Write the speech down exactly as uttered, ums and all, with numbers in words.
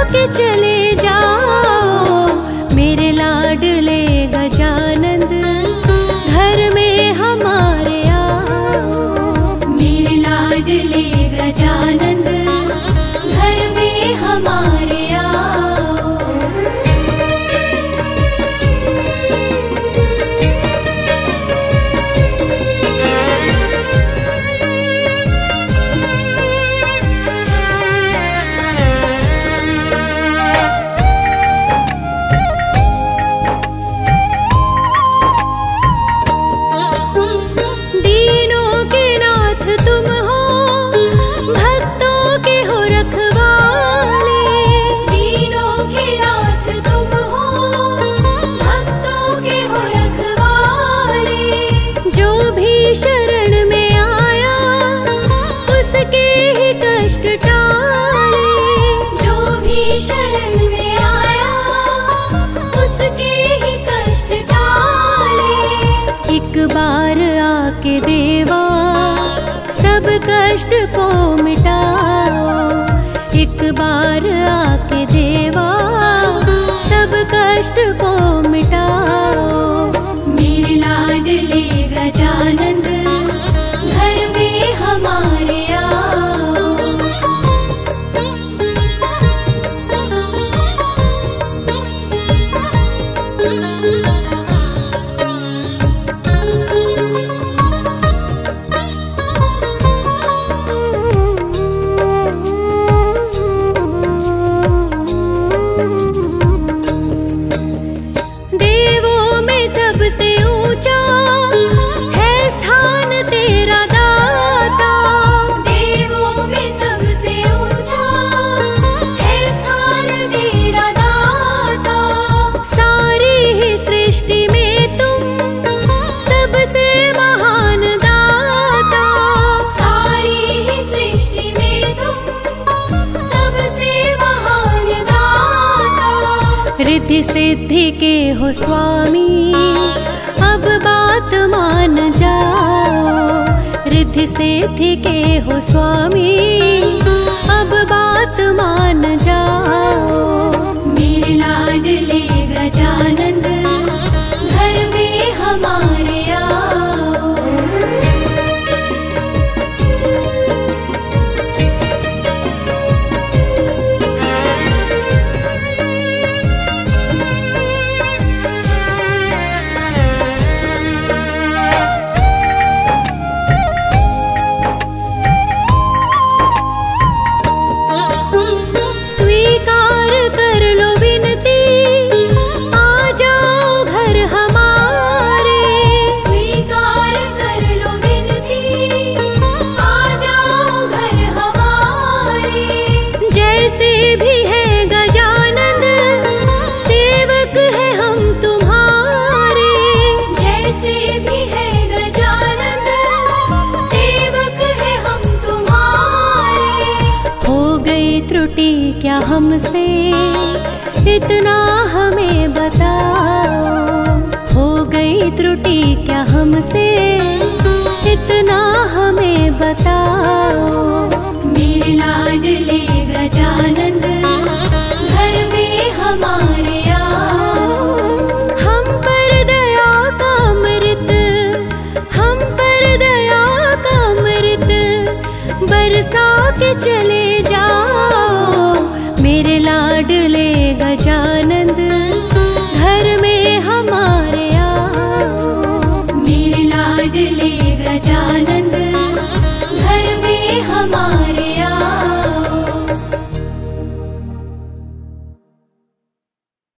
के चले जाओ मेरे लाडले गजानंद, घर में हमारे आओ मेरे लाडले गजानंद, घर में हमारे आओ। बार आके देवा सब कष्ट को मिटाओ, एक बार आके देवा सब कष्ट को मिटाओ मेरे लाडले गजानंद, घर में हमारे आओ। रिद्धि सिद्धि के हो स्वामी अब बात मान जाओ, रिद्धि सिद्धि के हो स्वामी अब बात मान जाओ मेरे लाडले गजानंद, घर में हमारे आओ। त्रुटि क्या हमसे इतना हमें बताओ, हो गई त्रुटि क्या हमसे इतना हमें बताओ मेरे लाडले गजानंद, घर में हमारे आओ। हम पर दया का अमृत, हम पर दया का अमृत बरसा के चले जाओ मेरे लाडले गजानंद,